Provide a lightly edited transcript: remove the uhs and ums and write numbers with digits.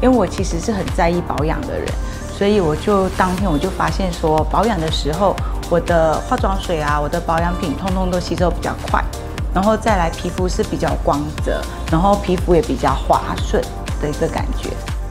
因为我其实是很在意保养的人，所以当天我就发现说，保养的时候，我的化妆水啊，我的保养品通通都吸收比较快，然后再来皮肤是比较光泽，然后皮肤也比较滑顺的一个感觉。